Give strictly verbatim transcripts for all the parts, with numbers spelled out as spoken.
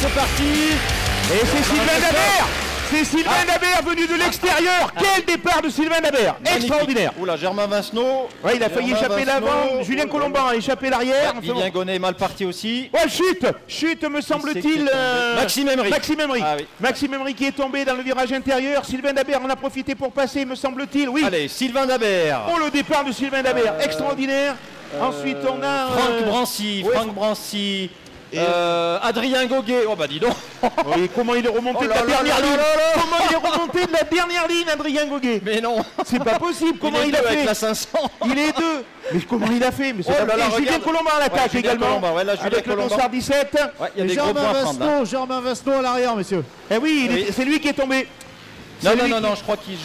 c'est parti. Et c'est Sylvain Dabert. C'est Sylvain ah. Dabert venu de l'extérieur. Ah. Quel départ de Sylvain Dabert. Magnifique. Extraordinaire. Oula, Germain Vincenot. Ouais, il a failli échapper l'avant. Julien Colomban a échappé l'arrière. Ouais, Vivien Gonnet est mal parti aussi. Ouais, chute. Chute, me semble-t-il. Euh... Maxime Emery. Maxime Emery. Ah, oui. Maxime Emery qui est tombé dans le virage intérieur. Sylvain Dabert en a profité pour passer, me semble-t-il. Oui. Allez, Sylvain Dabert. Oh, le départ de Sylvain Dabert. Euh... Extraordinaire. Euh... Ensuite, on a. Franck euh... Brancy. Ouais, Franck Brancy. Euh, Adrien Goguet, oh bah dis donc. Oui, comment il est remonté oh de la là dernière là ligne là là Comment il est remonté de la dernière ligne, Adrien Goguet? Mais non, c'est pas possible. Comment il, il a fait avec la cinq cents. Il est deux. Mais comment il a fait? Mais oh là là, Julien Colomban à l'attaque ouais, également. Colomban, ouais, là, avec Colomban. Le Dossard dix-sept. Ouais, il y a des Germain Vincenot, Germain Vincenot à l'arrière, messieurs. Eh oui, oui. c'est lui qui est tombé. Non, non, non, non, je crois qu'il.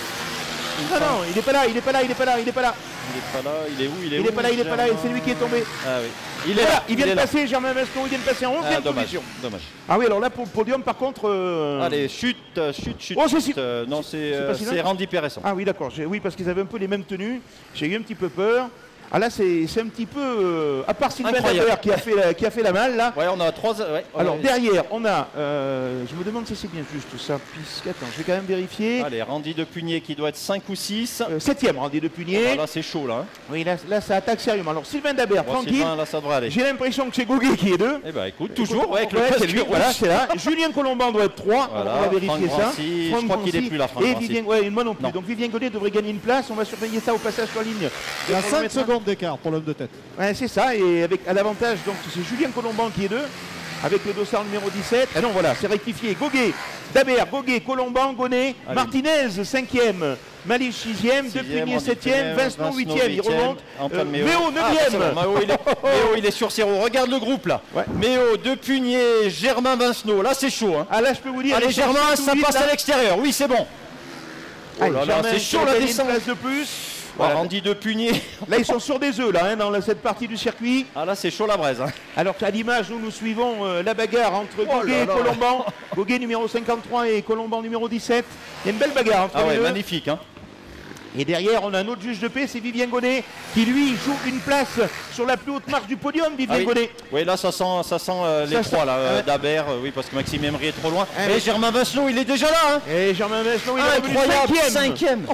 Non, non, il est pas là, il est pas là, il est pas là, il est pas là. Il est pas là, il est où? Il est, il où, est pas là, il est pas là, c'est lui qui est tombé. Ah oui. Il est voilà, là, il vient il de passer, Germain Vincenot, il vient de passer en onzième ah, position. Dommage. Ah oui, alors là pour le podium, par contre. Euh... Allez, chute, chute, chute. Oh, c'est euh, non, c'est euh, Randy Péresson. Ah oui, d'accord. Oui, parce qu'ils avaient un peu les mêmes tenues. J'ai eu un petit peu peur. Ah là, c'est un petit peu. Euh, à part Sylvain Dabert qui a fait la, qui a fait la malle là. Ouais, on a trois. Ouais, alors ouais. derrière, on a. Euh, je me demande si c'est bien juste ça. Puisque attends, je vais quand même vérifier. Allez, Randy Depugné qui doit être cinq ou six. Euh, septième Randy Depugné. Oh, là, c'est chaud là. Hein. Oui, là, là, ça attaque sérieusement. Alors Sylvain Dabert, bon, tranquille. Sylvain, là, ça devrait aller. J'ai l'impression que c'est Goguet qui est deux. Eh ben, écoute, toujours. Ouais, avec le ouais, casque lui, rouge. Voilà, c'est là. Julien Colomban doit être trois. Voilà, on va vérifier Franck ça. Brancy, je crois qu'il est plus là. Franck Et Brancy. Vivien, ouais, moi non plus. Non. Donc Vivien Gonnet devrait gagner une place. On va surveiller ça au passage sur la ligne. Il y a cinq secondes d'écart pour l'homme de tête. Ouais, c'est ça, et avec à l'avantage, donc c'est Julien Colomban qui est deux, avec le dossard numéro dix-sept. Ah non, voilà, c'est rectifié. Goguet, Dabert, Goguet, Colomban, Gonnet, Allez. Martinez cinquième, Malich sixième, Depugné septième, Vincenot huitième, il remonte. Antoine euh, Méo neuvième. Ah, Méo, il, Méo, il est sur zéro. Regarde le groupe là. Ouais. Méo, Depugné, Germain Vincenot. Là, c'est chaud. Hein. Ah là, je peux vous dire. Allez, Germain, ça passe là. À l'extérieur. Oui, c'est bon. Oh là là, c'est chaud la descente. De plus. Voilà. Randy Depugné. Là, ils sont sur des œufs, là, hein, dans cette partie du circuit. Ah, là, c'est chaud la braise. Hein. Alors qu'à l'image, nous, nous suivons euh, la bagarre entre oh Goguet et Colomban. Goguet numéro cinquante-trois et Colomban numéro dix-sept. Il y a une belle bagarre entre ah les ouais, deux. Magnifique. Hein. Et derrière, on a un autre juge de paix, c'est Vivien Gonnet, qui lui joue une place sur la plus haute marche du podium, Vivien ah oui. Gonnet. Oui, là, ça sent, ça sent euh, les ça trois, sent... là, euh, Dabert, euh, oui, parce que Maxime Emery est trop loin. Ah, et oui. Germain Vincenot, il est déjà là. Hein. Et Germain Vincenot, il ah, est revenu cinquième. cinquième.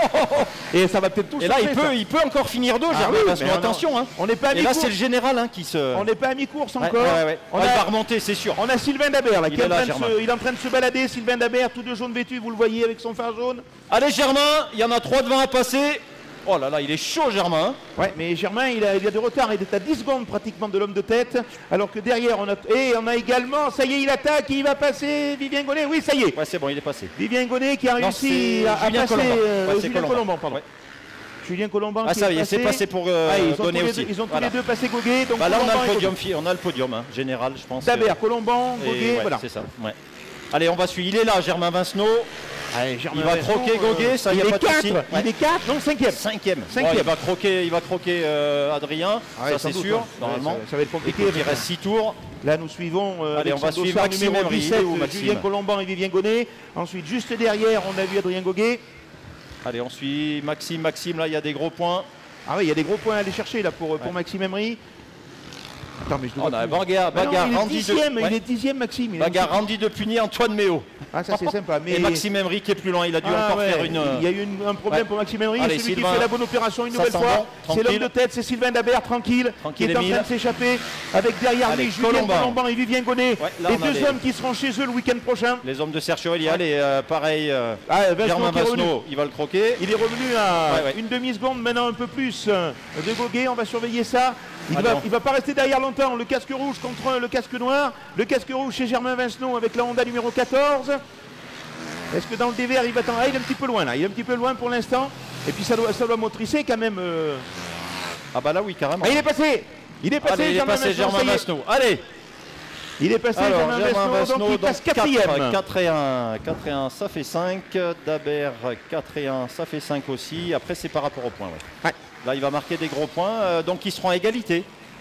Et ça va peut-être tout Et là, il peut, il peut encore finir deux, ah, Germain oui, Vincenot, attention. Hein. On n'est pas à et là, c'est le général hein, qui se... On n'est pas à mi-course encore. Ouais, ouais, ouais. On ouais, a... Il va remonter, c'est sûr. On a Sylvain Dabert, là, il, qui est est là, en train de se... il est en train de se balader. Sylvain Dabert, tout de jaune vêtu, vous le voyez avec son phare jaune. Allez, Germain, il y en a trois devant à passer. Oh là là, il est chaud Germain. Ouais, mais Germain, il a, il a de retard, il est à dix secondes pratiquement de l'homme de tête, alors que derrière, on a... Et on a également, ça y est, il attaque, il va passer, Vivien Gonnet, oui, ça y est. Ouais, c'est bon, il est passé. Vivien Gonnet qui a non, réussi à, à passer... Colomban. Euh, ouais, Julien Colomban. Colomban, pardon. Ouais. Julien Colomban ah, qui ça y est est, c'est passé pour euh, ah, ils Gonnet aussi. Deux, ils ont tous voilà. les deux passé Goguet, donc bah là, on a le podium, et... on a le podium, hein, général, je pense. Dabert, euh... Colomban, Goguet, ouais, voilà. C'est ça, ouais. Allez, on va suivre, il est là, Germain Vincenot. Allez, Germain il va Vincenot, croquer Goguet, euh, ça y il a est pas de souci. Ouais. Il est quatre, non, cinquième. Cinquième. Cinquième. Bon, il va croquer, il va croquer euh, Adrien, ah ouais, ça c'est sûr, ouais, normalement. Ça, ça va être compliqué. Il reste six tours. Là, nous suivons euh, Allez, on va suivre Maxime Emery, dix-sept, Julien Colomban et Vivien Gonnet. Ensuite, juste derrière, on a vu Adrien Goguet. Allez, on suit Maxime, Maxime, là, il y a des gros points. Ah oui, il y a des gros points à aller chercher là pour, ouais. pour Maxime Emery. Attends, mais je oh, a bagarre, bagarre, non, Randy il est dixième, de... il est dixième, Maxime. Il bagarre Randy Depugné, Antoine Méo. Ah, ça c'est sympa. Mais... Et Maxime Emery qui est plus loin, il a dû ah, encore ouais. faire une... Il y a eu une, un problème ouais. pour Maxime Emery, celui Sylvain, qui fait la bonne opération une nouvelle fois. Bon, c'est l'homme de tête, c'est Sylvain Dabert, tranquille, tranquille, qui est en train de s'échapper. Avec derrière lui, Julien Colomban et Vivien Gonnet. Ouais, les deux les... hommes qui seront chez eux le week-end prochain. Les hommes de Serge Chevalier, allez, euh, pareil, euh, ah, Germain Vincenot, il va le croquer. Il est revenu à une demi-seconde, maintenant un peu plus de Goguet, on va surveiller ça. Il ne va, va pas rester derrière longtemps. Le casque rouge contre le casque noir. Le casque rouge chez Germain Vincenot avec la Honda numéro quatorze. Est-ce que dans le dévers il va attendre? Ah, il est un petit peu loin là. Il est un petit peu loin pour l'instant. Et puis ça doit, ça doit motricer quand même. Euh... Ah bah là oui, carrément. Ah, il est passé. Il est passé, Allez, il est passé Germain Vincenot. Allez. Il est passé Alors, Germain Vincenot, donc il passe quatrième. quatre et un, quatre et un, ça fait cinq. Dabert, quatre et un, ça fait cinq aussi. Après, c'est par rapport au point. Ouais. Ouais. Là, il va marquer des gros points, euh, donc ils seront à égalité.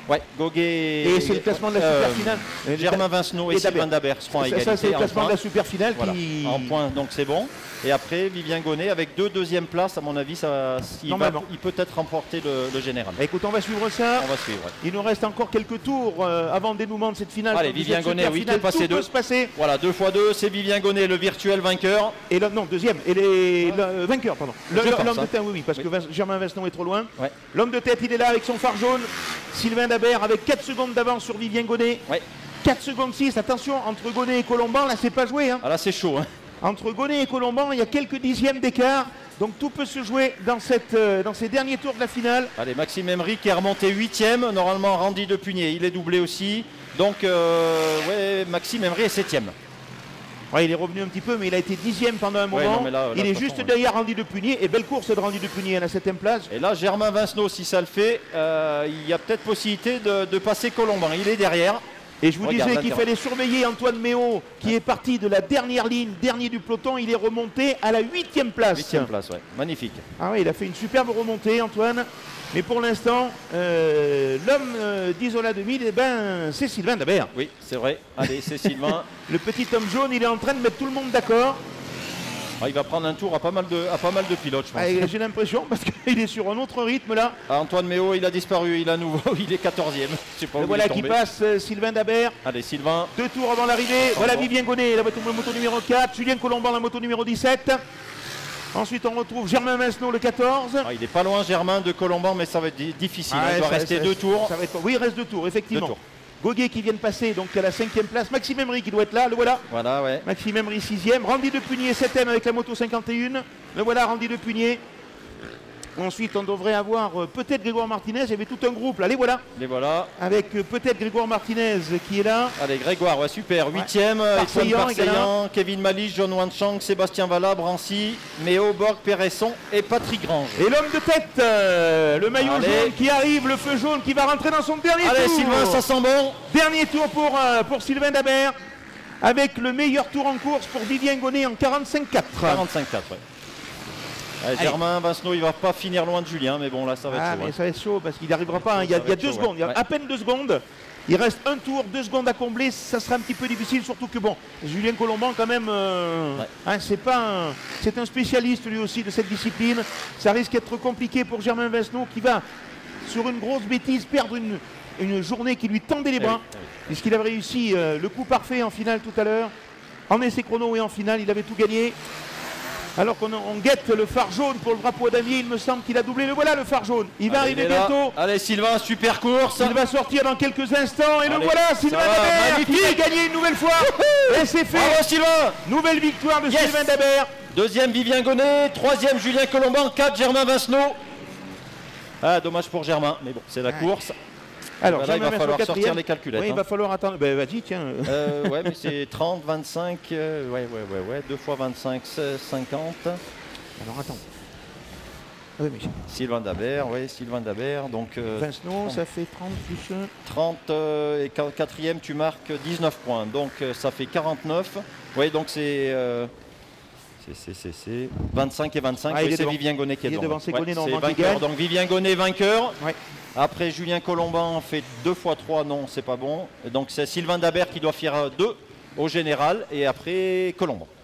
Ouais, Goguet. Et c'est le classement de la super finale. Euh, Germain Vincenot et, et Sylvain Dabert seront à égalité. Ça, c'est le classement de la super finale voilà, qui... en points, donc c'est bon. Et après, Vivien Gonnet avec deux deuxièmes places, à mon avis, ça, il, va, il peut être remporter le, le général. Écoute, on va suivre ça. On va suivre. Ouais. Il nous reste encore quelques tours euh, avant le dénouement de cette finale. Allez, Vivien Gonnet, oui, finale, passer deux. Peut se passer. Voilà, deux fois deux, c'est Vivien Gonnet, le virtuel vainqueur. Et le, non, deuxième, et les, ouais. le vainqueur, pardon. L'homme de tête, oui, oui, parce oui. que Germain Vincenot est trop loin. Ouais. L'homme de tête, il est là avec son phare jaune. Sylvain Dabert avec quatre secondes d'avance sur Vivien Gonnet. Ouais. quatre secondes six, attention, entre Gonnet et Colomban, là c'est pas joué. Hein. Ah là c'est chaud. Hein. Entre Gonnet et Colomban, il y a quelques dixièmes d'écart. Donc tout peut se jouer dans, cette, euh, dans ces derniers tours de la finale. Allez, Maxime Emery qui est remonté huitième. Normalement, Randy Depugné, il est doublé aussi. Donc, euh, ouais, Maxime Emery est septième. Ouais, il est revenu un petit peu, mais il a été dixième pendant un moment. Ouais, non, mais là, là, il est juste façon, derrière ouais. Randy Depugné. Et belle course de Randy Depugné à la septième place. Et là, Germain Vincenot, si ça le fait, euh, il y a peut-être possibilité de, de passer Colomban. Il est derrière. Et je vous Regarde, disais qu'il fallait surveiller Antoine Méo, qui ouais. est parti de la dernière ligne, dernier du peloton. Il est remonté à la huitième place. Huitième place, ouais. Magnifique. Ah oui, il a fait une superbe remontée, Antoine. Mais pour l'instant, euh, l'homme euh, d'Isola deux mille, eh ben, c'est Sylvain Dabert. Oui, c'est vrai. Allez, c'est Sylvain. Le petit homme jaune, il est en train de mettre tout le monde d'accord. Ah, il va prendre un tour à pas mal de, à pas mal de pilotes, je pense. Ah, j'ai l'impression, parce qu'il est sur un autre rythme là. Ah, Antoine Méo, il a disparu, il est à nouveau, il est quatorzième. Je sais pas où voilà il est qui passe, euh, Sylvain Dabert. Allez, Sylvain. Deux tours avant l'arrivée. Oh, voilà bon. Vivien Gonnet, la moto, la moto numéro quatre. Julien Colomban, la moto numéro dix-sept. Ensuite, on retrouve Germain Vincenot, le quatorze. Ah, il n'est pas loin, Germain, de Colomban, mais ça va être difficile. Ah, il doit ça, rester ça, deux ça, tours. Ça va être... Oui, il reste deux tours, effectivement. Deux tours. Goguet qui vient de passer donc à la cinquième place. Maxime Emery qui doit être là, le voilà. Voilà, ouais. Maxime Emery sixième. Randy Depugné septième avec la moto cinquante et un. Le voilà, Randy Depugné. Ensuite, on devrait avoir euh, peut-être Grégoire Martinez. Il y avait tout un groupe là. Les voilà. Les voilà. Avec euh, peut-être Grégoire Martinez qui est là. Allez, Grégoire, ouais, super. Huitième. Ouais. Étienne Parseillan, Kevin Malich, John Wanchang, Sébastien Valla, Brancy, Méo, Borg, Péresson et Patrick Grange. Et l'homme de tête, euh, le maillot Allez. jaune qui arrive, le feu jaune qui va rentrer dans son dernier Allez, tour. Allez, Sylvain, ça sent bon. Dernier tour pour, euh, pour Sylvain Dabert. Avec le meilleur tour en course pour Vivien Gonnet en quarante-cinq quatre. quarante-cinq quatre, ouais. Allez, Germain Vincenot, il va pas finir loin de Julien, mais bon là ça va être ah, chaud. Mais hein. ça va être chaud parce qu'il n'arrivera pas. Hein. Il y a, il y a deux chaud, secondes, ouais. il y a ouais. à peine deux secondes. Il reste un tour, deux secondes à combler. Ça sera un petit peu difficile, surtout que bon, Julien Colomban quand même, euh, ouais. hein, c'est pas, un, c'est un spécialiste lui aussi de cette discipline. Ça risque d'être compliqué pour Germain Vincenot qui va sur une grosse bêtise perdre une, une journée qui lui tendait les bras, eh oui, eh oui. puisqu'il avait réussi euh, le coup parfait en finale tout à l'heure, en essai chrono et en finale, il avait tout gagné. Alors qu'on on guette le phare jaune pour le drapeau d'Amiens, il me semble qu'il a doublé. Le voilà le phare jaune. Il va Allez, arriver bientôt. Allez Sylvain, super course. Il va sortir dans quelques instants. Et Allez, le voilà, Sylvain Dabert qui va gagner une nouvelle fois. Et c'est fait. Bravo Sylvain. Nouvelle victoire de yes. Sylvain Dabert. Deuxième Vivien Gonnet, troisième Julien Colomban, quatre Germain Vincenot. Ah dommage pour Germain, mais bon c'est la ah. course. Alors, voilà, il va falloir sortir les calculettes. Oui, hein. il va falloir attendre. Ben, vas-y, tiens. Euh, ouais, mais c'est trente, vingt-cinq. Euh, ouais, ouais, ouais, ouais. deux fois vingt-cinq, cinquante. Alors, attends. Oui, mais... Sylvain Dabert, oui, Sylvain Dabert. Donc, euh, Vincenot, ça fait trente plus un. trente euh, et quatrième, tu marques dix-neuf points. Donc, euh, ça fait quarante-neuf. Oui, donc c'est. Euh, c'est vingt-cinq et vingt-cinq. Ah, oui, c'est Vivien Gonnet qui est, est devant. C'est Gonnet, ouais, vainqueur. Donc, Vivien Gonnet, vainqueur. Ouais. Après, Julien Colomban fait deux fois trois, non, c'est pas bon. Donc, c'est Sylvain Dabert qui doit faire deux au général et après Colomban.